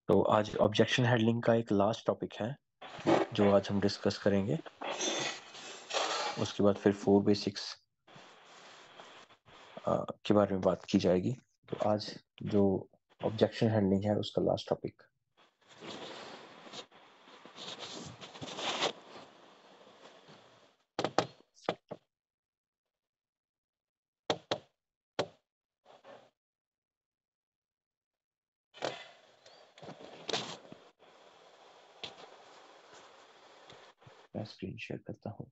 तो आज objection handling का एक लास्ट टॉपिक है जो आज हम डिस्कस करेंगे। उसके बाद फिर 4 बेसिक्स के बारे में बात की जाएगी। तो आज जो ऑब्जेक्शन हैंडलिंग है उसका लास्ट टॉपिक। मैं स्क्रीन शेयर करता हूँ।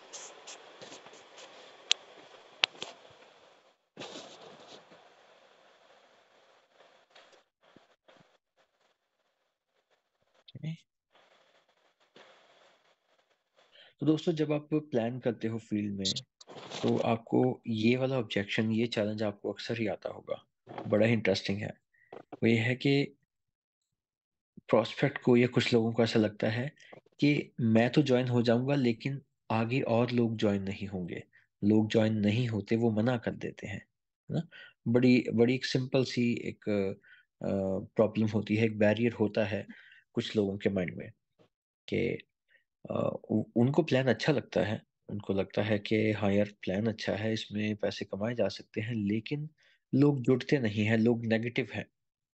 तो दोस्तों, जब आप प्लान करते हो फील्ड में तो आपको ये वाला ऑब्जेक्शन, ये चैलेंज आपको अक्सर ही आता होगा। बड़ा ही इंटरेस्टिंग है। वो ये है कि प्रोस्पेक्ट को या कुछ लोगों को ऐसा लगता है कि मैं तो ज्वाइन हो जाऊंगा लेकिन आगे और लोग ज्वाइन नहीं होंगे। लोग ज्वाइन नहीं होते, वो मना कर देते हैं, है ना। बड़ी बड़ी एक सिंपल सी एक प्रॉब्लम होती है, एक बैरियर होता है कुछ लोगों के माइंड में कि उनको प्लान अच्छा लगता है। उनको लगता है कि हाँ यार, प्लान अच्छा है, इसमें पैसे कमाए जा सकते हैं, लेकिन लोग जुड़ते नहीं हैं, लोग नेगेटिव हैं।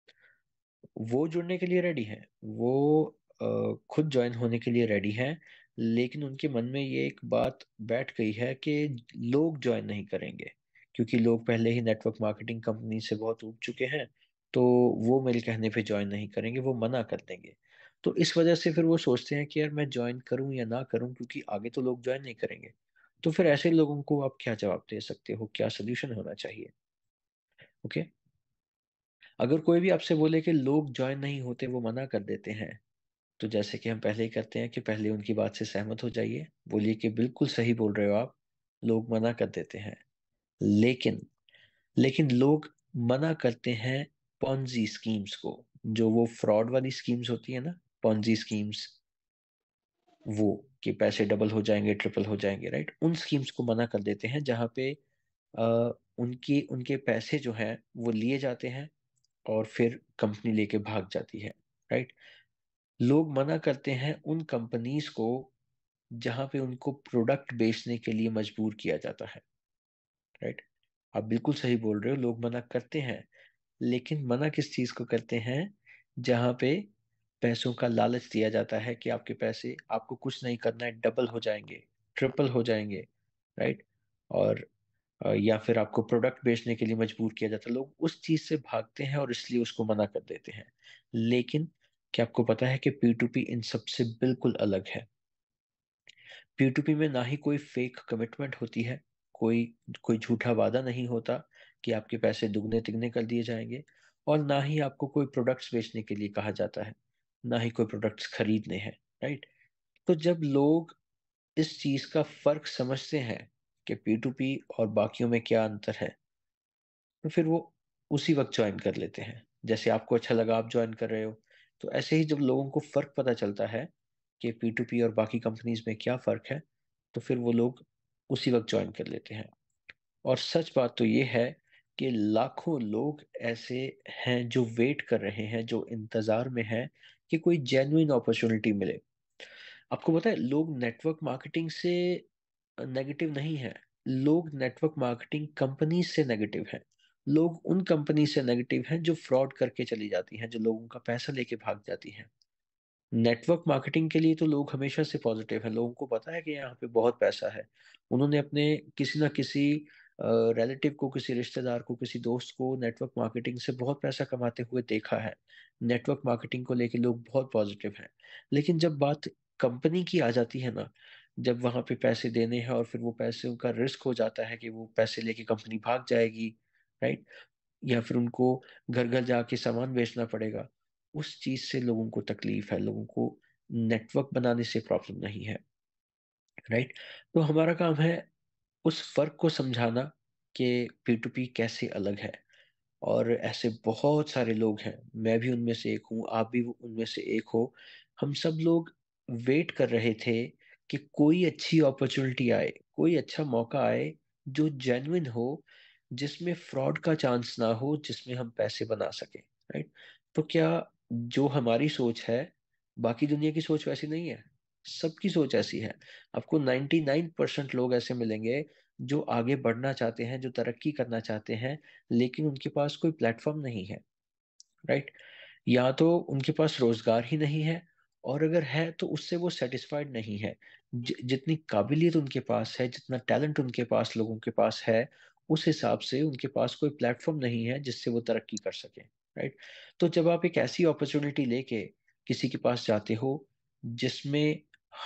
वो जुड़ने के लिए रेडी हैं, वो खुद ज्वाइन होने के लिए रेडी हैं, लेकिन उनके मन में ये एक बात बैठ गई है कि लोग ज्वाइन नहीं करेंगे क्योंकि लोग पहले ही नेटवर्क मार्केटिंग कंपनी से बहुत ऊब चुके हैं। तो वो मेरे कहने पे ज्वाइन नहीं करेंगे, वो मना कर देंगे। तो इस वजह से फिर वो सोचते हैं कि यार मैं ज्वाइन करूं या ना करूं, क्योंकि आगे तो लोग ज्वाइन नहीं करेंगे। तो फिर ऐसे लोगों को आप क्या जवाब दे सकते हो, क्या सोल्यूशन होना चाहिए? ओके। अगर कोई भी आपसे बोले कि लोग ज्वाइन नहीं होते, वो मना कर देते हैं, तो जैसे कि हम पहले ही करते हैं कि पहले उनकी बात से सहमत हो जाइए, बोलिए कि बिल्कुल सही बोल रहे हो आप, लोग मना कर देते हैं। लेकिन लेकिन लोग मना करते हैं पॉन्जी स्कीम्स को, जो वो फ्रॉड वाली स्कीम्स होती है ना, पॉन्जी स्कीम्स, वो कि पैसे डबल हो जाएंगे, ट्रिपल हो जाएंगे, राइट। उन स्कीम्स को मना कर देते हैं जहां पे अ, उनकी उनके पैसे जो हैं वो लिए जाते हैं और फिर कंपनी लेके भाग जाती है, राइट। लोग मना करते हैं उन कंपनीज को जहां पे उनको प्रोडक्ट बेचने के लिए मजबूर किया जाता है, राइट। आप बिल्कुल सही बोल रहे हो, लोग मना करते हैं, लेकिन मना किस चीज को करते हैं? जहां पे पैसों का लालच दिया जाता है कि आपके पैसे, आपको कुछ नहीं करना है, डबल हो जाएंगे, ट्रिपल हो जाएंगे, राइट। और या फिर आपको प्रोडक्ट बेचने के लिए मजबूर किया जाता है। लोग उस चीज से भागते हैं और इसलिए उसको मना कर देते हैं। लेकिन क्या आपको पता है कि पी टू पी इन सबसे बिल्कुल अलग है? पी टू पी में ना ही कोई फेक कमिटमेंट होती है, कोई कोई झूठा वादा नहीं होता कि आपके पैसे दुगने तिगने कर दिए जाएंगे, और ना ही आपको कोई प्रोडक्ट्स बेचने के लिए कहा जाता है, ना ही कोई प्रोडक्ट्स खरीदने हैं, राइट। तो जब लोग इस चीज का फर्क समझते हैं कि पी टू पी और बाकियों में क्या अंतर है, तो फिर वो उसी वक्त ज्वाइन कर लेते हैं। जैसे आपको अच्छा लगा, आप ज्वाइन कर रहे हो। तो ऐसे ही जब लोगों को फर्क पता चलता है कि पी टू पी और बाकी कंपनीज में क्या फर्क है, तो फिर वो लोग उसी वक्त ज्वाइन कर लेते हैं। और सच बात तो ये है कि लाखों लोग ऐसे हैं जो वेट कर रहे हैं, जो इंतजार में हैं कि कोई जेन्युइन अपॉर्चुनिटी मिले। आपको पता है, लोग नेटवर्क मार्केटिंग से नेगेटिव नहीं है, लोग नेटवर्क मार्केटिंग कंपनी से नेगेटिव है। लोग उन कंपनी से नेगेटिव हैं जो फ्रॉड करके चली जाती हैं, जो लोगों का पैसा लेके भाग जाती हैं। नेटवर्क मार्केटिंग के लिए तो लोग हमेशा से पॉजिटिव हैं, लोगों को पता है कि यहाँ पे बहुत पैसा है। उन्होंने अपने किसी ना किसी रिलेटिव को, किसी रिश्तेदार को, किसी दोस्त को नेटवर्क मार्केटिंग से बहुत पैसा कमाते हुए देखा है। नेटवर्क मार्केटिंग को लेके लोग बहुत पॉजिटिव हैं। लेकिन जब बात कंपनी की आ जाती है ना, जब वहां पे पैसे देने हैं और फिर वो पैसे, उनका रिस्क हो जाता है कि वो पैसे लेके कंपनी भाग जाएगी, राइट, या फिर उनको घर घर जाके सामान बेचना पड़ेगा, उस चीज से लोगों को तकलीफ है। लोगों को नेटवर्क बनाने से प्रॉब्लम नहीं है, राइट। तो हमारा काम है उस फर्क को समझाना कि पी टू पी कैसे अलग है। और ऐसे बहुत सारे लोग हैं, मैं भी उनमें से एक हूँ, आप भी उनमें से एक हो। हम सब लोग वेट कर रहे थे कि कोई अच्छी अपॉर्चुनिटी आए, कोई अच्छा मौका आए जो जेन्युइन हो, जिसमें फ्रॉड का चांस ना हो, जिसमें हम पैसे बना सके, राइट। तो क्या जो हमारी सोच है, बाकी दुनिया की सोच वैसी नहीं है। सबकी सोच ऐसी है। आपको 99% लोग ऐसे मिलेंगे जो आगे बढ़ना चाहते हैं, जो तरक्की करना चाहते हैं, लेकिन उनके पास कोई प्लेटफॉर्म नहीं है। राइट? या तो उनके पास रोजगार ही नहीं है, और अगर है तो उससे वो सेटिस्फाइड नहीं है। जितनी काबिलियत उनके पास है, जितना टैलेंट उनके पास, लोगों के पास है, उस हिसाब से उनके पास कोई प्लेटफॉर्म नहीं है जिससे वो तरक्की कर सके। राइट? तो जब आप एक ऐसी अपॉर्चुनिटी लेके किसी के पास जाते हो जिसमें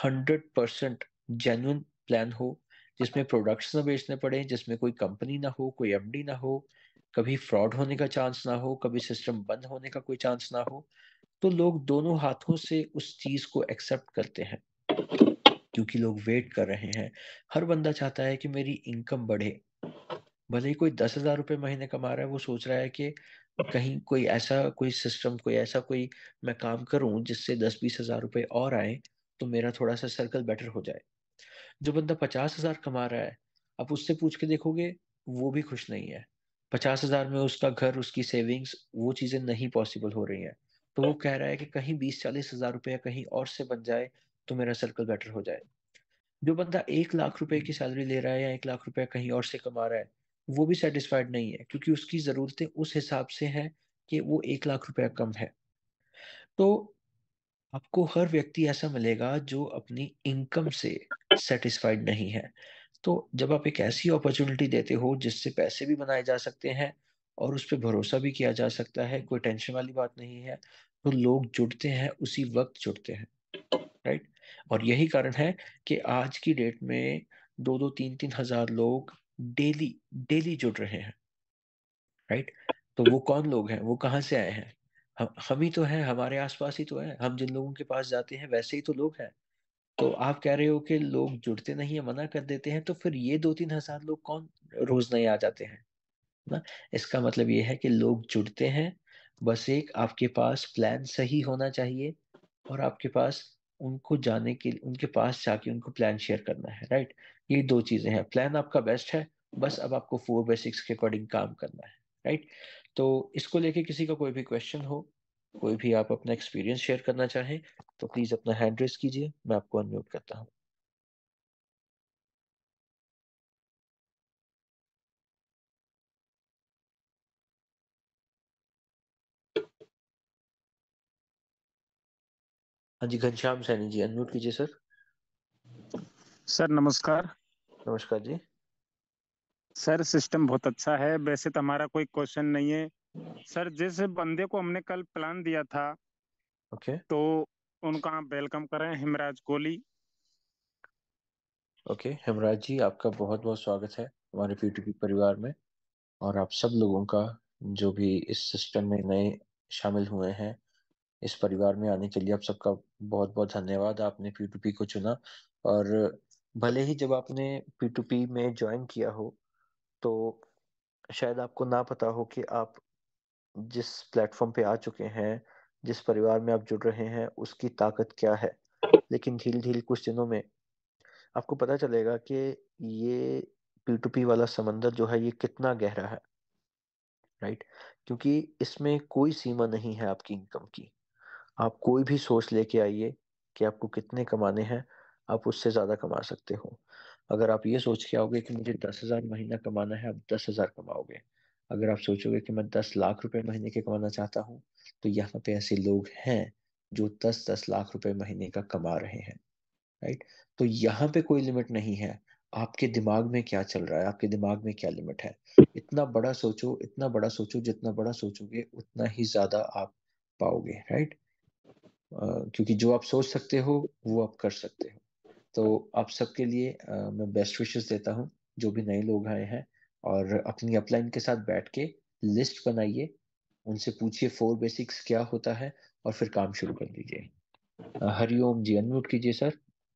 100% जेन्युइन प्लान हो, जिसमें प्रोडक्ट्स ना बेचने पड़े, जिसमें कोई कंपनी ना हो, कोई एमडी ना हो, कभी फ्रॉड होने का चांस ना हो, कभी सिस्टम बंद होने का कोई चांस ना हो, तो लोग दोनों हाथों से उस चीज को एक्सेप्ट करते हैं, क्योंकि लोग वेट कर रहे हैं। हर बंदा चाहता है कि मेरी इनकम बढ़े। भले ही कोई 10,000 रुपये महीने कमा रहा है, वो सोच रहा है कि कहीं कोई ऐसा कोई सिस्टम, कोई ऐसा कोई मैं काम करूं जिससे 10-20 हजार रुपये और आए, तो मेरा थोड़ा सा सर्कल बेटर हो जाए। जो बंदा 50,000 कमा रहा है, आप उससे पूछ के देखोगे, वो भी खुश नहीं है। 50,000 में उसका घर, उसकी सेविंग्स, वो चीजें नहीं पॉसिबल हो रही हैं। तो वो कह रहा है कि कहीं 20-40 हजार रुपया कहीं और से बन जाए तो मेरा सर्कल बेटर हो जाए। जो बंदा 1 लाख रुपए की सैलरी ले रहा है या 1 लाख रुपया कहीं और से कमा रहा है, वो भी सेटिस्फाइड नहीं है, क्योंकि उसकी जरूरतें उस हिसाब से हैं कि वो 1 लाख रुपया कम है। तो आपको हर व्यक्ति ऐसा मिलेगा जो अपनी इनकम से सेटिस्फाइड नहीं है। तो जब आप एक ऐसी अपॉर्चुनिटी देते हो जिससे पैसे भी बनाए जा सकते हैं और उस पे भरोसा भी किया जा सकता है, कोई टेंशन वाली बात नहीं है, तो लोग जुड़ते हैं, उसी वक्त जुड़ते हैं। राइट? और यही कारण है कि आज की डेट में 2-2 3-3 हजार लोग डेली डेली जुड़ रहे हैं। राइट? तो वो कौन लोग हैं, वो कहाँ से आए हैं? हम ही तो हैं, हमारे आसपास ही तो हैं, हम जिन लोगों के पास जाते हैं वैसे ही तो लोग हैं। तो आप कह रहे हो कि लोग जुड़ते नहीं है, मना कर देते हैं, तो फिर ये 2-3 हजार लोग कौन रोज नहीं आ जाते हैं ना? इसका मतलब ये है कि लोग जुड़ते हैं, बस एक आपके पास प्लान सही होना चाहिए, और आपके पास उनको जाने के, उनके पास जाके उनको प्लान शेयर करना है। राइट? ये दो चीजें हैं। प्लान आपका बेस्ट है, बस अब आपको 4/6 के अकॉर्डिंग काम करना है। राइट? तो इसको लेके किसी का कोई भी क्वेश्चन हो, कोई भी आप अपना एक्सपीरियंस शेयर करना चाहें, तो प्लीज अपना हैंड रेस कीजिए, मैं आपको अनम्यूट करता हूँ। हाँ जी, घनश्याम सैनी जी, अनम्यूट कीजिए सर। सर नमस्कार। नमस्कार जी। सर सिस्टम बहुत अच्छा है, वैसे तो हमारा कोई क्वेश्चन नहीं है। सर जैसे बंदे को हमने कल प्लान दिया था, ओके। तो उनका आप वेलकम करें, हिमराज कोहली। ओके, हेमराज जी, आपका बहुत बहुत स्वागत है हमारे पी2पी परिवार में। और आप सब लोगों का, जो भी इस सिस्टम में नए शामिल हुए हैं, इस परिवार में आने के लिए, आप सबका बहुत बहुत धन्यवाद। आपने पी2पी को चुना। और भले ही जब आपने पी2पी में ज्वाइन किया हो, तो शायद आपको ना पता हो कि आप जिस प्लेटफॉर्म पे आ चुके हैं, जिस परिवार में आप जुड़ रहे हैं, उसकी ताकत क्या है। लेकिन धीरे धीरे कुछ दिनों में आपको पता चलेगा कि ये पी2पी वाला समंदर जो है, ये कितना गहरा है। राइट? क्योंकि इसमें कोई सीमा नहीं है आपकी इनकम की। आप कोई भी सोर्स लेके आइए कि आपको कितने कमाने हैं, आप उससे ज्यादा कमा सकते हो। अगर आप ये सोच के आओगे कि मुझे 10,000 महीना कमाना है, आप 10,000 कमाओगे। अगर आप सोचोगे कि मैं 10 लाख रुपए महीने के कमाना चाहता हूँ, तो यहाँ पे ऐसे लोग हैं जो 10-10 लाख रुपए महीने का कमा रहे हैं। राइट? तो यहाँ पे कोई लिमिट नहीं है। आपके दिमाग में क्या चल रहा है, आपके दिमाग में क्या लिमिट है? इतना बड़ा सोचो, इतना बड़ा सोचो, जितना बड़ा सोचोगे उतना ही ज्यादा आप पाओगे। राइट? क्योंकि जो आप सोच सकते हो वो आप कर सकते हो। तो आप सबके लिए मैं बेस्ट विशेस देता हूँ, जो भी नए लोग आए हैं। और अपनी अपलाइन के साथ बैठ के लिस्ट बनाइए, उनसे पूछिए 4 बेसिक्स क्या होता है, और फिर काम शुरू कर दीजिए। हरिओम जी, अनम्यूट कीजिए सर।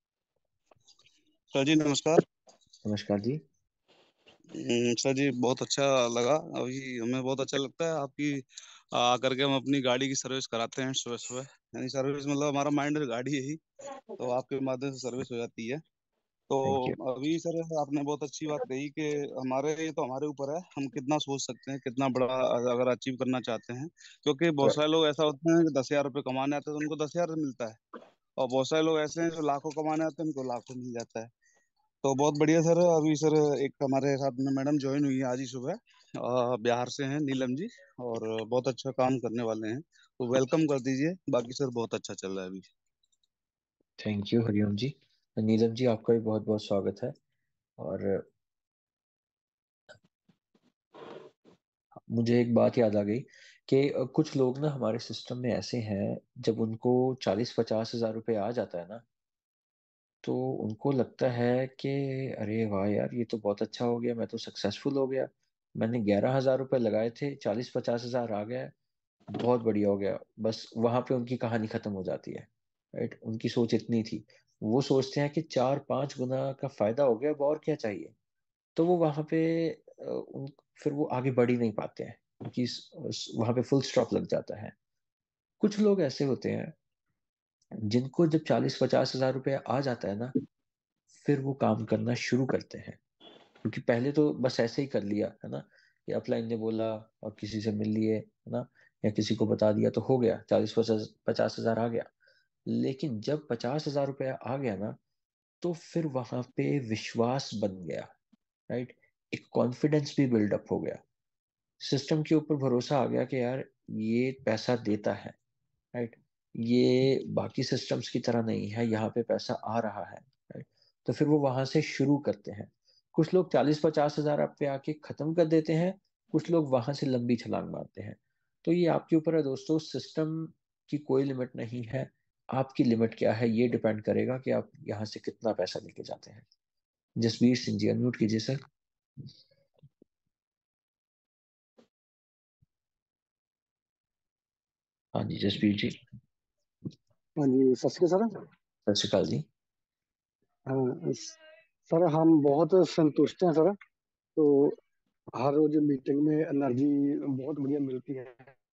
सर जी नमस्कार। नमस्कार जी। सर जी बहुत अच्छा लगा। अभी हमें बहुत अच्छा लगता है आपकी आकर के हम अपनी गाड़ी की सर्विस कराते हैं सुबह सुबह। यानी सर्विस मतलब हमारा माइंड गाड़ी है ही, तो आपके माध्यम से सर्विस हो जाती है। तो थैंक यू। अभी सर आपने बहुत अच्छी बात कही कि हमारे ये तो हमारे ऊपर है, हम कितना सोच सकते हैं, कितना बड़ा अगर अचीव करना चाहते हैं। क्योंकि बहुत सारे लोग ऐसा होते हैं कि 10,000 रुपये कमाने आते हैं तो उनको 10,000 मिलता है, और बहुत सारे लोग ऐसे हैं जो लाखों कमाने आते हैं, उनको लाखों मिल जाता है। तो बहुत बढ़िया सर। अभी सर एक हमारे साथ में मैडम ज्वाइन हुई है आज ही सुबह, बिहार से हैं, नीलम जी। और बहुत अच्छा काम करने वाले हैं, तो वेलकम कर दीजिए। बाकी सर बहुत अच्छा चल रहा है अभी। Thank you Hariom ji. नीलम जी, आपका भी बहुत बहुत स्वागत है। और मुझे एक बात याद आ गई कि कुछ लोग ना हमारे सिस्टम में ऐसे हैं, जब उनको 40-50 हजार रुपये आ जाता है ना, तो उनको लगता है कि अरे वाह यार, ये तो बहुत अच्छा हो गया, मैं तो सक्सेसफुल हो गया। मैंने 11 हजार रुपये लगाए थे, 40-50 हजार आ गया, बहुत बढ़िया हो गया। बस वहां पे उनकी कहानी खत्म हो जाती है। राइट, उनकी सोच इतनी थी। वो सोचते हैं कि 4-5 गुना का फायदा हो गया, अब और क्या चाहिए। तो वो वहां पे फिर वो आगे बढ़ ही नहीं पाते हैं, क्योंकि वहां पे फुल स्टॉप लग जाता है। कुछ लोग ऐसे होते हैं जिनको जब 40-50 हजार रुपये आ जाता है ना, फिर वो काम करना शुरू करते हैं। क्योंकि पहले तो बस ऐसे ही कर लिया है ना, कि अपलाइन ने बोला और किसी से मिल लिए है ना, या किसी को बता दिया तो हो गया, 40-50 हजार आ गया। लेकिन जब 50 हजार रुपया आ गया ना, तो फिर वहां पे विश्वास बन गया। राइट, एक कॉन्फिडेंस भी बिल्डअप हो गया, सिस्टम के ऊपर भरोसा आ गया कि यार ये पैसा देता है। राइट, ये बाकी सिस्टम्स की तरह नहीं है, यहाँ पे पैसा आ रहा है। राइट, तो फिर वो वहां से शुरू करते हैं। कुछ लोग 40-50 हजार पे आके खत्म कर देते हैं, कुछ लोग वहां से लंबी छलांग मारते हैं। तो ये आपके ऊपर है दोस्तों, सिस्टम की कोई लिमिट नहीं है। आपकी लिमिट क्या है, ये डिपेंड करेगा कि आप यहाँ से कितना पैसा लेके जाते हैं। जसवीर सिंह जी, अनम्यूट कीजिए सर। हाँ जी जसवीर जी। हाँ जी, सत श्री अकाल सर। सत श्री अकाल जी। हाँ सर, हम बहुत संतुष्ट हैं सर। तो हर रोज मीटिंग में एनर्जी बहुत बढ़िया मिलती है।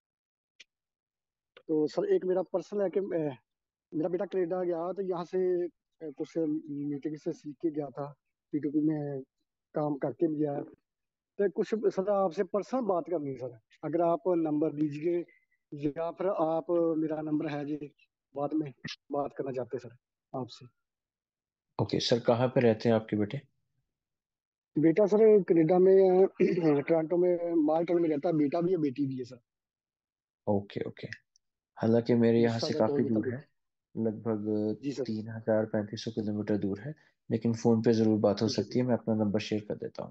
तो सर एक मेरा पर्सनल है कि मेरा बेटा कनाडा गया तो यहाँ से कुछ मीटिंग से सीख के गया था। P2P में काम करके भी गया। तो कुछ सर आपसे पर्सनल बात करनी है सर। अगर आप नंबर दीजिए, या फिर आप मेरा नंबर है जी, बाद में बात करना चाहते हैं सर आपसे। ओके सर, कहाँ पे रहते हैं आपके बेटे? बेटा सर कनाडा में टोरंटो में माल टाउन में रहता है। बेटा भी है, बेटी भी है सर। Okay okay. हालांकि मेरे यहाँ से मिसिसागा काफी टोरंटो दूर है, बेटा। लगभग जी सर। 3,000-3,500 किलोमीटर दूर है। लेकिन फोन पे जरूर बात हो ठीक है सकती है, मैं अपना नंबर शेयर कर देता हूँ।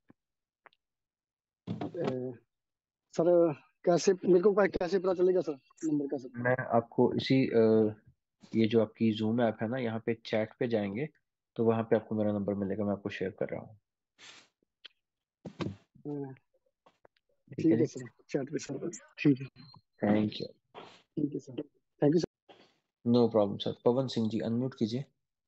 सर। सर कैसे मेरे को कैसे पता चलेगा सर नंबर का सर? मैं आपको इसी ये जो आपकी जूम ऐप है ना, यहाँ पे चैट पे जाएंगे, तो वहाँ पे आपको मेरा नंबर मिलेगा, मैं आपको शेयर कर रहा हूँ। अ, ठीक है ठीक है जी। सर, चैट पे सर। ठीक है। Thank you. ठीक है sir. Thank you sir. No problem sir. Pawan Singh ji, unmute कीजिए।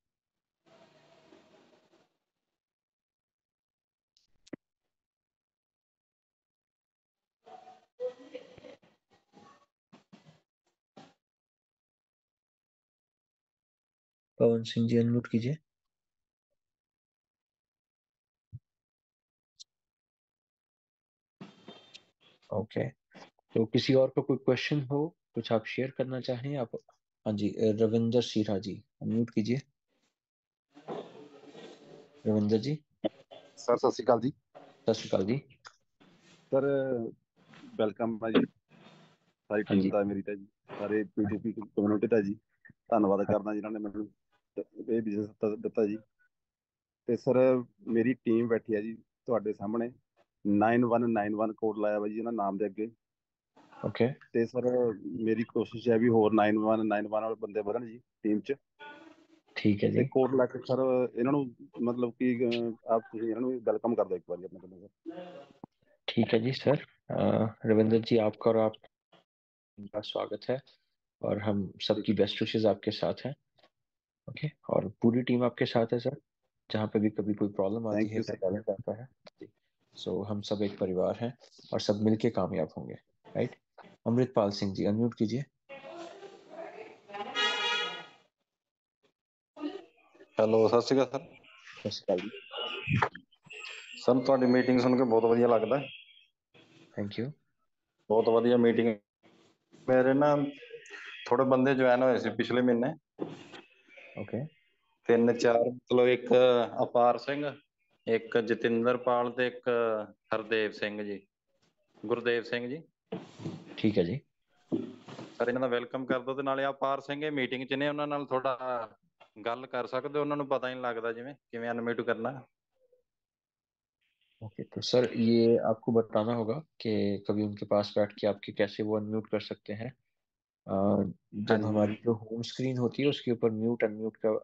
पवन सिंह जी, अनम्यूट कीजिए। ओके, तो किसी और का कोई क्वेश्चन हो, कुछ आप शेयर करना चाहें आप? हाँ जी, रविंदर सीरा जी, अनम्यूट कीजिए। रविंदर जी। सर सत श्री अकाल जी। सत श्री अकाल जी। ਸਰ ਵੈਲਕਮ ਹੈ ਜੀ ਸਾਰੀ हाँ ਟੀਮ जी। ਦਾ, ਮੇਰੀ ਤਾਂ ਜੀ ਸਾਰੇ P2P ਕਮਿਊਨਿਟੀ ਦਾ ਜੀ ਧੰਨਵਾਦ हाँ ਕਰਦਾ ਜਿਨ੍ਹਾਂ ਨੇ ਮੈਨੂੰ ਇਹ ਬਿਜ਼ਨਸ ਦਿੱਤਾ ਜੀ। ਤੇ ਸਰ ਮੇਰੀ ਟੀਮ ਬੈਠੀ ਹੈ ਜੀ ਤੁਹਾਡੇ ਸਾਹਮਣੇ, 9191 ਕੋਡ ਲਾਇਆ ਵਾ ਜੀ ਇਹਨਾਂ ਨਾਮ ਦੇ ਅੱਗੇ। ओके। ਤੇ ਸਰ ਮੇਰੀ ਕੋਸ਼ਿਸ਼ ਹੈ ਵੀ ਹੋਰ 9191 ਵਾਲੇ ਬੰਦੇ ਵਧਣ ਜੀ ਟੀਮ 'ਚ। ठीक है ਤੇ जी। ਕੋਡ ਲਾ ਕੇ ਸਰ ਇਹਨਾਂ ਨੂੰ ਮਤਲਬ ਕਿ ਆਪ ਤੁਸੀਂ ਇਹਨਾਂ ਨੂੰ ਵੈਲਕਮ ਕਰ ਦਿਓ ਇੱਕ ਵਾਰੀ ਆਪਣੇ ਕੋਲ ਸਰ। ठीक है जी सर। रविंदर जी, आपका और आपका स्वागत है, और हम सबकी बेस्ट विशेस आपके साथ हैं। ओके, और पूरी टीम आपके साथ है सर। जहाँ पे भी कभी कोई प्रॉब्लम आती थैंक है, यू कोई सर। चैलेंज आता है जी, सो हम सब एक परिवार हैं, और सब मिलके कामयाब होंगे। राइट। अमृतपाल सिंह जी, अनम्यूट कीजिए। हेलो, सत श्री अकाल सर। ਸਤਿ ਸ਼੍ਰੀ ਅਕਾਲ ਜੀ। ਸਰ ਤੁਹਾਡੀ ਮੀਟਿੰਗ ਸੁਣ ਕੇ ਬਹੁਤ ਵਧੀਆ ਲੱਗਦਾ। Thank you. ਬਹੁਤ ਵਧੀਆ ਮੀਟਿੰਗ। ਮੇਰੇ ਨਾ ਥੋੜੇ ਬੰਦੇ ਜੁਆਇਨ ਹੋਏ ਸੀ ਪਿਛਲੇ ਮਹੀਨੇ। ਓਕੇ। 3-4 ਮਤਲਬ ਇੱਕ ਅਪਾਰ ਸਿੰਘ, ਇੱਕ ਜਤਿੰਦਰਪਾਲ ਤੇ ਇੱਕ ਹਰਦੇਵ ਸਿੰਘ ਜੀ, ਗੁਰਦੇਵ ਸਿੰਘ ਜੀ। ਠੀਕ ਹੈ ਜੀ। ਸਰ ਇਹਨਾਂ ਦਾ ਵੈਲਕਮ ਕਰ ਦਿਓ। ਤੇ ਨਾਲੇ ਅਪਾਰ ਸਿੰਘ ਇਹ ਮੀਟਿੰਗ 'ਚ ਨੇ, ਉਹਨਾਂ ਨਾਲ ਥੋੜਾ ਗੱਲ ਕਰ ਸਕਦੇ ਹੋ। ਉਹਨਾਂ ਨੂੰ ਪਤਾ ਹੀ ਨਹੀਂ ਲੱਗਦਾ ਜਿਵੇਂ ਕਿਵੇਂ ਅਨਮਿਊਟ करना। ओके, तो सर ये आपको बताना होगा कि कभी उनके पास बैठ के आपके कैसे वो अनम्यूट कर सकते हैं। जब हमारी जो होम स्क्रीन होती है उसके ऊपर म्यूट अनम्यूट का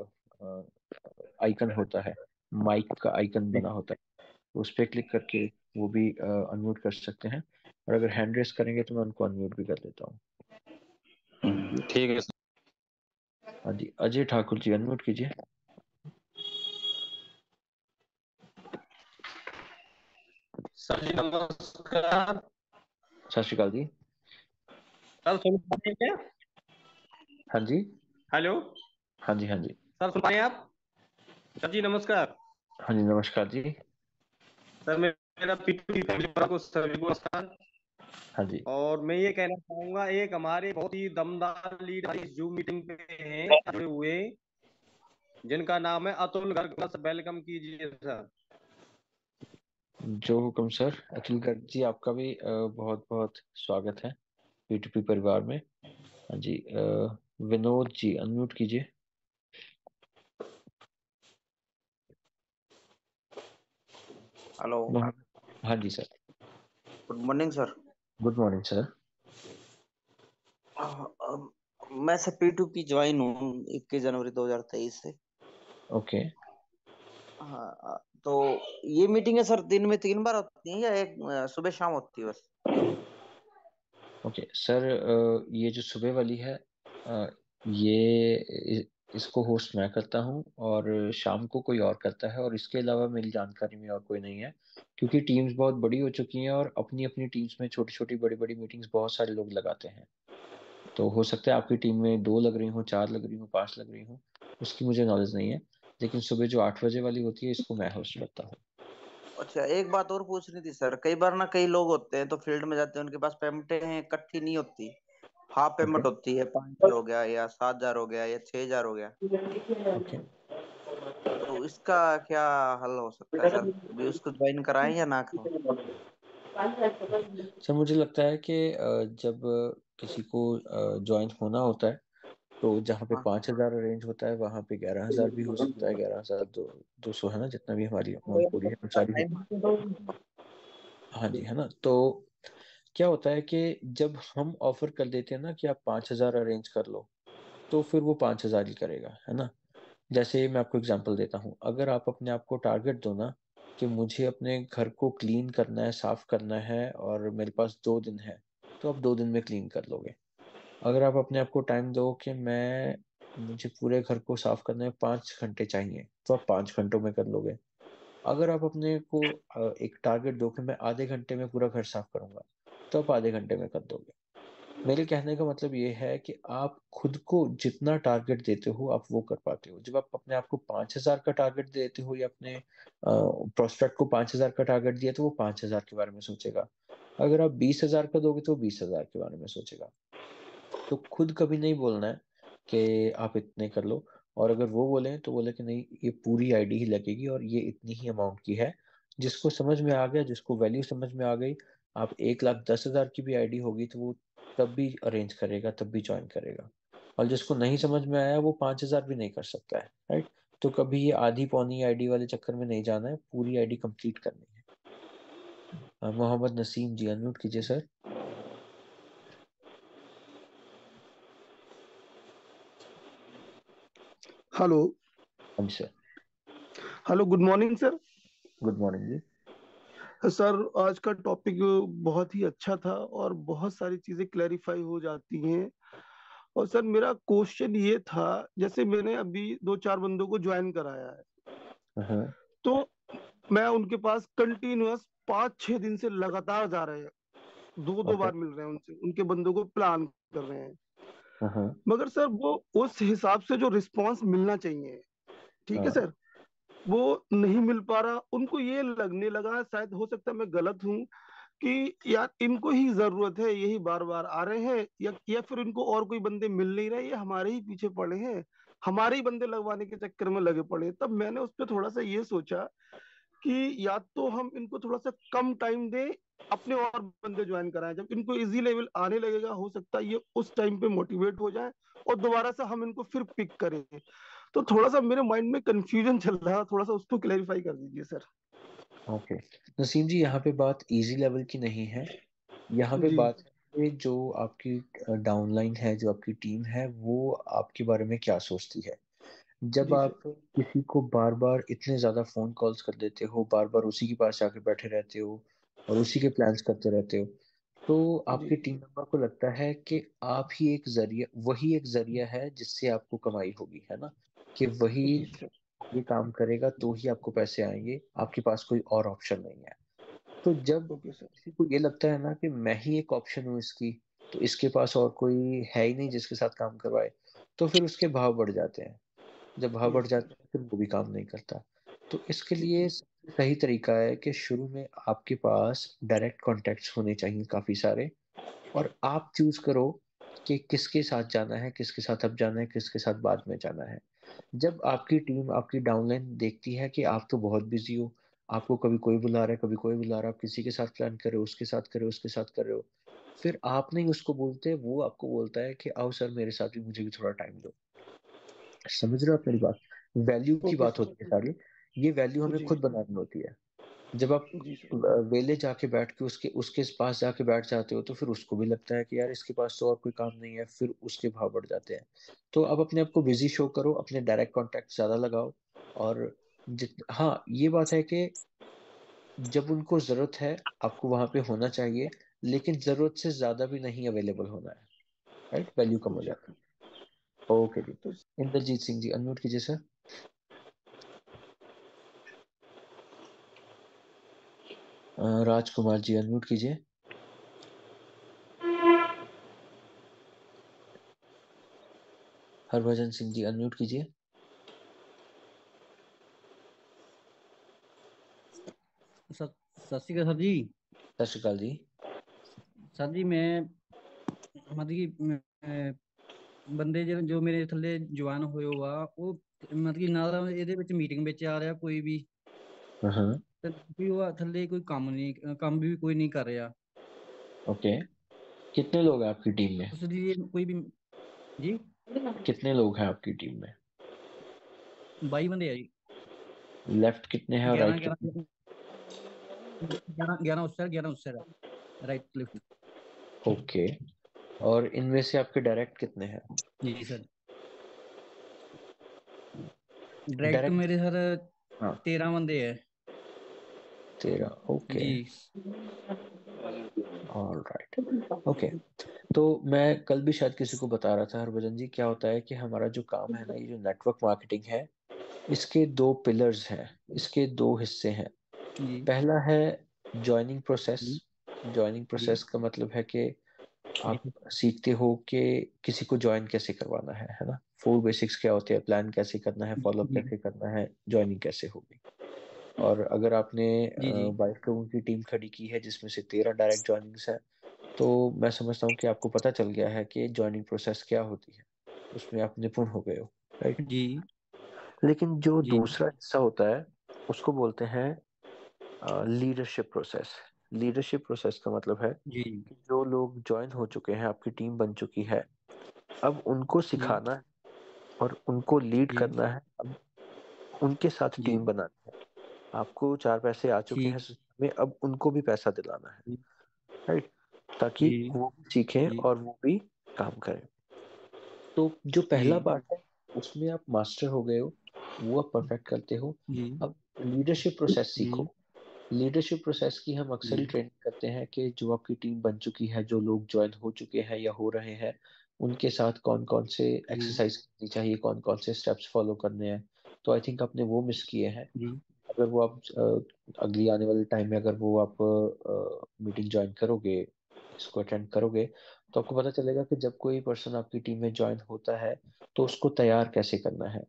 आइकन होता है, माइक का आइकन बना होता है, तो उस पर क्लिक करके वो भी अनम्यूट कर सकते हैं। और अगर हैंड रेस करेंगे तो मैं उनको अनम्यूट भी कर देता हूँ। ठीक है हाँ जी, अजय ठाकुर जी अनम्यूट कीजिए। सर जी नमस्कार। सत श्री अकाल जी। सर सुन पा रहे हैं क्या? हाँ जी। हेलो। हाँ जी, हाँ जी। सर सुन पा रहे हैं आप? सर जी नमस्कार। हाँ जी नमस्कार जी। सर मेरा पीटू को सभी को नमस्कार। हाँ जी। और मैं ये कहना चाहूंगा, एक हमारे बहुत ही दमदार लीडर इस जूम मीटिंग पे हैं जुड़े हुए, जिनका नाम है अतुल गर्ग। वेलकम कीजिए सर। जो हुक्म सर। अतुल गर्ग जी आपका भी बहुत बहुत स्वागत है P2P परिवार में। हाँ जी, विनोद जी अनम्यूट कीजिए। हेलो। हाँ जी sir. Good morning sir. Good morning sir. मैं सर P2P ज्वाइन हूँ 21 जनवरी 2023 से। ओके। हाँ, तो ये मीटिंग है सर दिन में 3 बार होती है या एक सुबह शाम होती है बस? ओके सर, ये जो सुबह वाली है ये इसको होस्ट मैं करता हूँ और शाम को कोई और करता है, और इसके अलावा मेरी जानकारी में और कोई नहीं है, क्योंकि टीम्स बहुत बड़ी हो चुकी हैं और अपनी अपनी टीम्स में छोटी छोटी बड़ी बड़ी मीटिंग्स बहुत सारे लोग लगाते हैं। तो हो सकता है आपकी टीम में 2 लग रही हो, 4 लग रही हो, 5 लग रही हो, उसकी मुझे नॉलेज नहीं है। लेकिन सुबह जो 8 बजे वाली होती है इसको मैं होस्ट करता हूँ। अच्छा, एक बात और पूछनी थी सर। कई बार ना कई लोग होते हैं तो फील्ड में जाते हैं, उनके पास पेमेंटें हैं इकट्ठी नहीं होती, हाफ पेमेंट होती है। 5,000 हो गया या 7,000 हो गया या 6,000 हो गया, ओके। तो इसका क्या हल हो सकता है सर? अभी उसको ज्वाइन कराएं या ना करो? सर मुझे लगता है कि जब किसी को ज्वाइन होना होता है तो जहाँ पे हाँ 5,000 अरेंज होता है वहाँ पे 11,000 भी हो सकता है, 11,200 है ना, जितना भी हमारी अमाउंट पूरी है वो सारी होती है। हाँ जी, है ना। तो क्या होता है कि जब हम ऑफर कर देते हैं ना कि आप 5,000 अरेंज कर लो, तो फिर वो 5,000 ही करेगा, है ना। जैसे मैं आपको एग्जांपल देता हूँ, अगर आप अपने आप को टारगेट दो ना कि मुझे अपने घर को क्लीन करना है, साफ करना है, और मेरे पास 2 दिन है, तो आप 2 दिन में क्लीन कर लोगे। अगर आप अपने आप को टाइम दो कि मुझे पूरे घर को साफ करने में 5 घंटे चाहिए, तो आप 5 घंटों में कर लोगे। अगर आप अपने को एक टारगेट दो कि मैं आधे घंटे में पूरा घर साफ करूंगा, तो आप आधे घंटे में कर दोगे। मेरे कहने का मतलब ये है कि आप खुद को जितना टारगेट देते हो आप वो कर पाते हो। जब आप अपने आप को 5,000 का टारगेट देते हो या अपने प्रोस्पेक्ट को 5,000 का टारगेट दिया, तो वो 5,000 के बारे में सोचेगा। अगर आप 20,000 का दोगे तो वो 20,000 के बारे में सोचेगा। तो खुद कभी नहीं बोलना है कि आप इतने कर लो, और अगर वो बोले तो बोले कि नहीं, ये पूरी आईडी ही लगेगी और ये इतनी ही अमाउंट की है। जिसको समझ में आ गया, जिसको वैल्यू समझ में आ गई, आप 1,10,000 की भी आईडी होगी तो वो तब भी अरेंज करेगा, तब भी ज्वाइन करेगा। और जिसको नहीं समझ में आया वो 5,000 भी नहीं कर सकता है, राइट। तो कभी ये आधी पौनी आईडी वाले चक्कर में नहीं जाना है, पूरी आईडी कंप्लीट करनी है। मोहम्मद नसीम जी अनम्यूट कीजिए सर। हेलो। हाँ जी sir. Hello, good morning sir. Good morning जी। सर आज का टॉपिक बहुत ही अच्छा था और बहुत सारी चीजें क्लैरिफाई हो जाती हैं। और सर मेरा क्वेश्चन ये था, जैसे मैंने अभी 2-4 बंदों को ज्वाइन कराया है, हाँ तो मैं उनके पास कंटिन्यूअस 5-6 दिन से लगातार जा रहे हैं, 2-2 ओके। बार मिल रहे हैं उनसे, उनके बंदों को प्लान कर रहे हैं। हाँ मगर सर वो उस हिसाब से जो रिस्पांस मिलना चाहिए, ठीक है हाँ सर, वो नहीं मिल पा रहा, उनको ये लगने लगा, शायद हो सकता है मैं गलत हूँ, कि यार इनको ही जरूरत है, यही बार बार आ रहे हैं, या फिर इनको और कोई बंदे मिल नहीं रहे, ये हमारे ही पीछे पड़े हैं, हमारे ही बंदे लगवाने के चक्कर में लगे पड़े हैं। तब मैंने उस पर थोड़ा सा ये सोचा कि या तो हम इनको थोड़ा सा कम टाइम दें, अपने और बंदे ज्वाइन कराएं, जब इनको इजी लेवल आने लगेगा हो सकता है ये उस टाइम पे मोटिवेट हो जाए और दोबारा से हम इनको फिर पिक करें। तो थोड़ा सा मेरे माइंड में कंफ्यूजन चल रहा है, थोड़ा सा उसको क्लैरिफाई कर दीजिए सर। ओके नसीम जी, यहाँ पे बात इजी लेवल की नहीं है, यहाँ पे जी बात है कि जो आपकी डाउनलाइन है, जो आपकी टीम है, वो आपके बारे में क्या सोचती है। जब जी आप सर। किसी को बार बार इतने ज्यादा फोन कॉल्स कर देते हो, बार बार उसी के पास जाके बैठे रहते हो और उसी के प्लान्स करते रहते हो, तो जी आपकी टीम मेंबर को लगता है कि आप ही एक जरिया, वही एक जरिया है जिससे आपको कमाई होगी, है ना, कि वही जी सर। ये काम करेगा तो ही आपको पैसे आएंगे, आपके पास कोई और ऑप्शन नहीं है। तो जब ओके सर। किसी को ये लगता है ना कि मैं ही एक ऑप्शन हूँ इसकी, तो इसके पास और कोई है ही नहीं जिसके साथ काम करवाए, तो फिर उसके भाव बढ़ जाते हैं। जब भाव जी बढ़ सर। जाते हैं फिर वो भी काम नहीं करता। तो इसके लिए जी सबसे सही तरीका है कि शुरू में आपके पास डायरेक्ट कॉन्टेक्ट्स होने चाहिए काफी सारे, और आप चूज करो कि किसके साथ जाना है, किसके साथ अब जाना है, किसके साथ बाद में जाना है। जब आपकी टीम, आपकी डाउनलाइन देखती है कि आप तो बहुत बिजी हो, आपको कभी कोई बुला रहा है, कभी कोई बुला रहा है, आप किसी के साथ प्लान कर रहे हो, उसके साथ कर रहे हो, उसके साथ कर रहे हो, फिर आप नहीं उसको बोलते, वो आपको बोलता है कि आओ सर मेरे साथ भी, मुझे भी थोड़ा टाइम दो। समझ रहे हो आप मेरी बात? वैल्यू की ओके बात सर। होती है सारी, ये वैल्यू हमें जी खुद बनानी होती है। जब आप जी सर। वेले जाके बैठ के उसके उसके पास जाके बैठ जाते हो, तो फिर उसको भी लगता है कि यार इसके पास तो और कोई काम नहीं है, फिर उसके भाव बढ़ जाते हैं। तो अब अपने आप को बिजी शो करो, अपने डायरेक्ट कॉन्टैक्ट ज्यादा लगाओ, और हाँ ये बात है कि जब उनको जरूरत है आपको वहां पे होना चाहिए, लेकिन जरूरत से ज्यादा भी नहीं अवेलेबल होना है, राइट, वैल्यू कम हो जी। जाती है। ओके जी। तो इंद्रजीत सिंह जी अनम्यूट कीजिए सर। राजकुमार जी अनम्यूट कीजिए। हरभजन सिंह जी अनम्यूट कीजिए। सत सत श्री अकाल सर जी। सत श्री अकाल जी। सर जी मैं मतलब कि ਬੰਦੇ ਜੋ ਮੇਰੇ ਥੱਲੇ ਜਵਾਨ ਹੋਏ ਹੋ ਆ ਉਹ ਮਤਲਬ ਕਿ ਨਾ ਤਾਂ ਇਹਦੇ ਵਿੱਚ ਮੀਟਿੰਗ ਵਿੱਚ ਆ ਰਿਹਾ ਕੋਈ ਵੀ, हाँ। ਤੇ ਵੀ ਉਹ ਥੱਲੇ ਕੋਈ ਕੰਮ ਨਹੀਂ, ਕੰਮ ਵੀ ਕੋਈ ਨਹੀਂ ਕਰ ਰਿਹਾ। ओके, कितने लोग हैं आपकी टीम में? ਉਸ ਲਈ ਕੋਈ ਵੀ ਜੀ कितने लोग हैं आपकी टीम में? 22 ਬੰਦੇ ਆ ਜੀ। लेफ्ट कितने हैं और 11 राइट कितने? 11 11 उस साइड 11 उस साइड, राइट लेफ्ट। ओके, और इनमें से आपके डायरेक्ट कितने हैं? जी सर। डायरेक्ट डायरेक्ट, मेरे सर हाँ 13 ਬੰਦੇ है 13। ओके, जी। All right. ओके, तो मैं कल भी शायद किसी को बता रहा था हरभजन जी, क्या होता है कि हमारा जो काम है ना, ये जो नेटवर्क मार्केटिंग है, इसके दो पिलर्स हैं, इसके दो हिस्से हैं। जी पहला है ज्वाइनिंग प्रोसेस। जी ज्वाइनिंग जी प्रोसेस का मतलब है कि जी आप सीखते हो कि किसी को ज्वाइन कैसे करवाना है ना, फोर बेसिक्स क्या होते हैं, प्लान कैसे करना है, फॉलोअप जी कैसे करना है, ज्वाइनिंग कैसे होगी। और अगर आपने जी जी 22 लोगों की टीम खड़ी की है जिसमें से 13 डायरेक्ट ज्वाइनिंग्स है, तो मैं समझता हूँ कि आपको पता चल गया है कि ज्वाइनिंग प्रोसेस क्या होती है, उसमें आप निपुण हो गए हो, राइट। जी लेकिन जो जी दूसरा हिस्सा होता है उसको बोलते हैं लीडरशिप प्रोसेस। लीडरशिप प्रोसेस का मतलब है जी कि जो लोग ज्वाइन हो चुके हैं, आपकी टीम बन चुकी है, अब उनको जी सिखाना है और उनको लीड जी करना है, अब उनके साथ जी टीम बनानी है। आपको 4 पैसे आ चुके हैं ठीक सिस्टम में, अब उनको भी पैसा दिलाना है, जी राइट, ताकि जी वो भी सीखें जी और वो भी काम करें। तो जो पहला जी पार्ट है उसमें आप मास्टर हो गए हो, वो आप परफेक्ट करते हो। जी अब लीडरशिप प्रोसेस जी सीखो। लीडरशिप प्रोसेस की हम अक्सर ही जी ट्रेनिंग करते हैं कि जो आपकी टीम बन चुकी है, जो लोग ज्वाइन हो चुके हैं या हो रहे हैं, उनके साथ कौन कौन से जी एक्सरसाइज करनी चाहिए, कौन कौन से स्टेप्स फॉलो करने हैं। तो आई थिंक आपने वो मिस किए हैं। जी अगर वो आप अगली आने वाले टाइम में अगर वो आप मीटिंग ज्वाइन करोगे, इसको अटेंड करोगे, तो आपको पता चलेगा कि जब कोई पर्सन आपकी टीम में ज्वाइन होता है तो उसको तैयार कैसे करना है,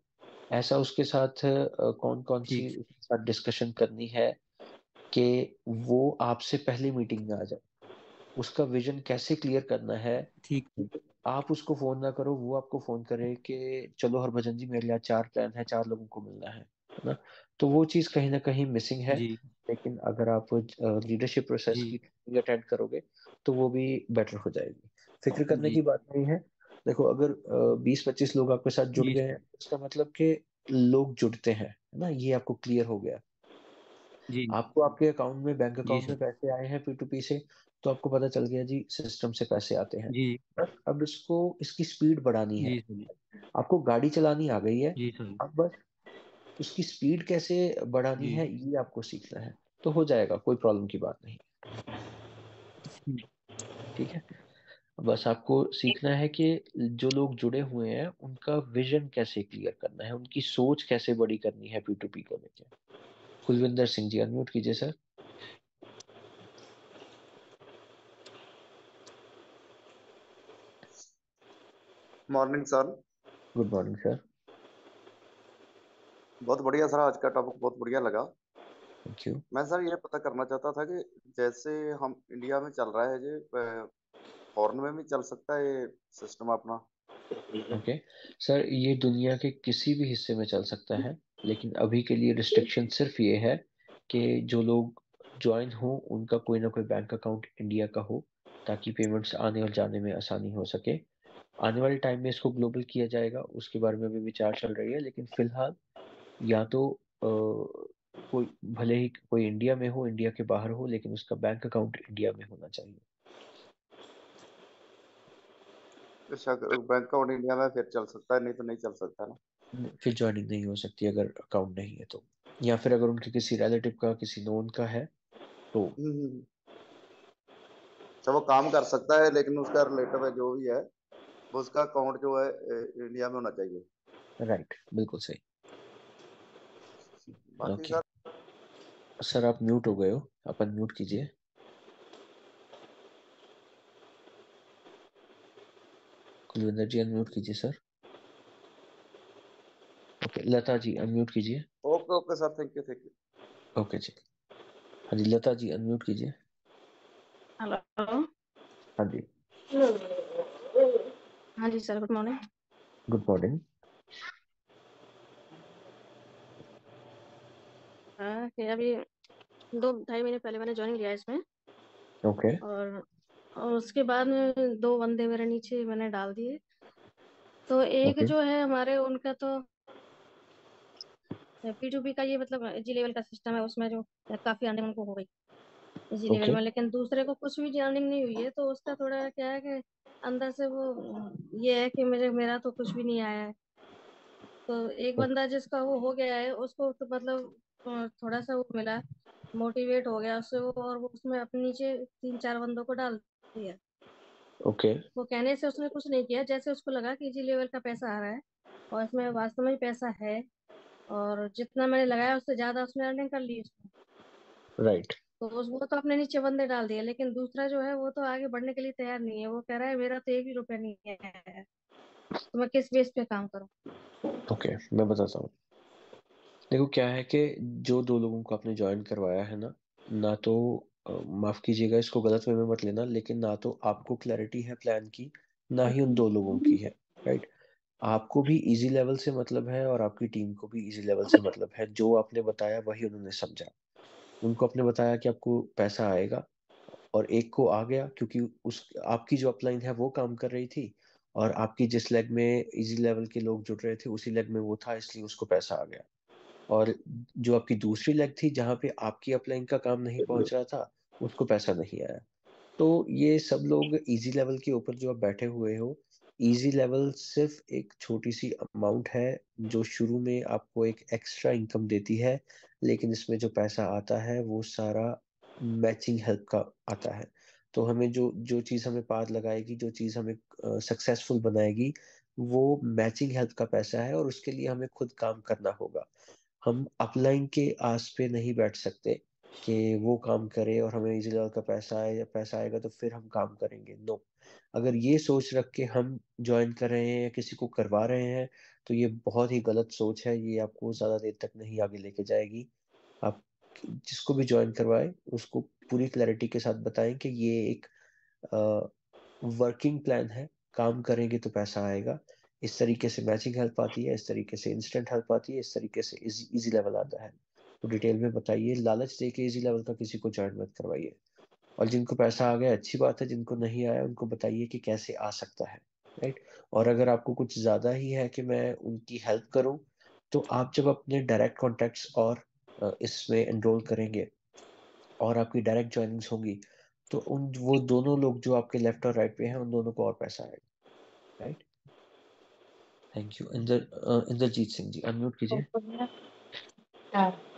ऐसा उसके साथ कौन कौन सी ठीक उसके साथ डिस्कशन करनी है कि वो आपसे पहले मीटिंग में आ जाए, उसका विजन कैसे क्लियर करना है। ठीक आप उसको फोन ना करो, वो आपको फोन करे कि चलो हरभजन जी मेरे लिए 4 प्लान है, 4 लोगों को मिलना है ना। तो वो चीज कहीं ना कहीं मिसिंग है। जी लेकिन अगर आप लीडरशिप प्रोसेस जी की ट्रेनिंग अटेंड करोगे तो वो भी बेटर हो जाएगी। फिक्र करने जी की बात नहीं है। देखो अगर 20-25 लोग आपके साथ जुड़ जी गए हैं, इसका मतलब कि लोग जुड़ते हैं, है ना, ये आपको क्लियर हो गया। जी आपको आपके अकाउंट में, बैंक जी अकाउंट में सर पैसे आए हैं P2P से, तो आपको पता चल गया जी सिस्टम से पैसे आते हैं। जी बस अब इसको, इसकी स्पीड बढ़ानी है। जी सर आपको गाड़ी चलानी आ गई है, जी सर अब बस उसकी स्पीड कैसे बढ़ानी जी है ये आपको सीखना है, तो हो जाएगा, कोई प्रॉब्लम की बात नहीं। ठीक है, बस आपको सीखना है कि जो लोग जुड़े हुए हैं उनका विजन कैसे क्लियर करना है, उनकी सोच कैसे बड़ी करनी है P2P को लेके। कुलविंदर सिंह जी अनम्यूट कीजिए sir. Morning sir. Good morning sir. बहुत बढ़िया सर, आज का टॉपिक बहुत बढ़िया लगा। Thank you. मैं सर ये पता करना चाहता था कि जैसे हम इंडिया में चल रहा है जी, फॉरेन में भी चल सकता है ये सिस्टम अपना? ओके सर, ये दुनिया के किसी भी हिस्से में चल सकता है, लेकिन अभी के लिए रिस्ट्रिक्शन सिर्फ ये है कि जो लोग ज्वाइन हो उनका कोई ना कोई बैंक अकाउंट इंडिया का हो, ताकि पेमेंट्स आने और जाने में आसानी हो सके। आने वाले टाइम में इसको ग्लोबल किया जाएगा, उसके बारे में भी विचार चल रही है, लेकिन फिलहाल या तो कोई, भले ही कोई इंडिया में हो, इंडिया के बाहर हो, लेकिन उसका बैंक अकाउंट इंडिया में होना चाहिए। अच्छा, बैंक अकाउंट इंडिया में फिर चल सकता है, नहीं तो नहीं चल सकता ना? फिर ज्वाइनिंग नहीं हो सकती अगर अकाउंट नहीं है तो, या फिर अगर उनके किसी रिलेटिव का, किसी नोन का है तो। हम्म। अच्छा, वो काम कर सकता है लेकिन उसका रिलेटिव है जो भी है, वो उसका अकाउंट जो है इंडिया में होना चाहिए। राइट, बिल्कुल सही। बाकी ओके सर। सर, आप म्यूट हो गए हो, आप अनम्यूट कीजिए। कुलविंदर जी अनम्यूट कीजिए sir. Okay, Lata ji unmute कीजिए। Okay okay sir, thank you thank you. Okay जी, हाँ जी, लता जी अनम्यूट कीजिए। हेलो। हाँ जी, हाँ जी sir, good morning. Good morning. हाँ कि अभी 2-2.5 महीने पहले मैंने ज्वाइन लिया है इसमें, ओके और उसके बाद में 2 बंदे मेरे नीचे मैंने डाल दिए। तो एक ओके जो है हमारे, उनका तो P2P का ये मतलब जी लेवल का सिस्टम है, उसमें जो काफी अर्निंग उनको हो गई जी लेवल ओके में, लेकिन दूसरे को कुछ भी अर्निंग नहीं हुई है। तो उसका थोड़ा क्या है कि अंदर से वो ये है कि मेरा तो कुछ भी नहीं आया है। तो एक बंदा जिसका वो हो गया है उसको तो मतलब थोड़ा सा वो मिला, मोटिवेट हो गया उससे वो, और वो उसमें अपने नीचे 3-4 बंदों को डाल दिया। ओके वो कहने से उसने कुछ नहीं किया, जैसे उसको लगा कि जी लेवल का पैसा आ रहा है और इसमें वास्तव में पैसा है, और जितना मैंने लगाया उससे ज्यादा उसने अर्निंग कर ली उसमें। राइट। तो वो तो अपने नीचे बंदे डाल दिए, लेकिन दूसरा जो है वो तो आगे बढ़ने के लिए तैयार नहीं है। वो कह रहा है मेरा तो 1 भी रुपया नहीं है, तो मैं किस बेस पे काम करूं। ओके, मैं बताता हूँ। देखो क्या है कि जो 2 लोगों को आपने ज्वाइन करवाया है ना, ना तो माफ कीजिएगा, इसको गलत वे में मत लेना, लेकिन ना तो आपको क्लैरिटी है प्लान की, ना ही उन 2 लोगों की है। राइट। आपको भी इजी लेवल से मतलब है और आपकी टीम को भी इजी लेवल से मतलब है। जो आपने बताया वही उन्होंने समझा। उनको आपने बताया कि आपको पैसा आएगा, और एक को आ गया क्योंकि उस आपकी जो अपलाइन है वो काम कर रही थी, और आपकी जिस लेग में इजी लेवल के लोग जुड़ रहे थे उसी लेग में वो था, इसलिए उसको पैसा आ गया। और जो आपकी दूसरी लेग थी जहां पे आपकी अपलाइन का काम नहीं पहुंच रहा था, उसको पैसा नहीं आया। तो ये सब लोग इजी लेवल के ऊपर जो आप बैठे हुए हो, इजी लेवल सिर्फ एक छोटी सी अमाउंट है जो शुरू में आपको एक एक्स्ट्रा इनकम देती है, लेकिन इसमें जो पैसा आता है वो सारा मैचिंग हेल्प का आता है। तो हमें जो जो चीज़ हमें पार लगाएगी, जो चीज़ हमें सक्सेसफुल बनाएगी, वो मैचिंग हेल्प का पैसा है, और उसके लिए हमें खुद काम करना होगा। हम अपलाइन के आस पे नहीं बैठ सकते कि वो काम करे और हमें इजी लेवल का पैसा आए, या पैसा आएगा तो फिर हम काम करेंगे। नो, अगर ये सोच रख के हम ज्वाइन कर रहे हैं या किसी को करवा रहे हैं तो ये बहुत ही गलत सोच है, ये आपको ज्यादा देर तक नहीं आगे लेके जाएगी। आप जिसको भी ज्वाइन करवाए उसको पूरी क्लैरिटी के साथ बताएं कि ये एक वर्किंग प्लान है, काम करेंगे तो पैसा आएगा, इस तरीके से मैचिंग हेल्प आती है, इस तरीके से इंस्टेंट हेल्प आती है, इस तरीके से इजी लेवल आता है। तो डिटेल में बताइए, लालच दे के इजी लेवल का किसी को ज्वाइन मत करवाइए। और जिनको पैसा आ गया अच्छी बात है, जिनको नहीं आया उनको बताइए कि कैसे आ सकता है, राइट। और अगर आपको कुछ ज्यादा ही है कि मैं उनकी हेल्प करूं, तो आप जब अपने डायरेक्ट कॉन्टैक्ट्स और इसमें एनरोल करेंगे और आपकी डायरेक्ट ज्वाइनिंग्स होंगी, तो वो दोनों लोग जो आपके लेफ्ट और राइट पे हैं उन दोनों को और पैसा आएगा, right. Thank you. Indrajit Singh ji unmute कीजिए।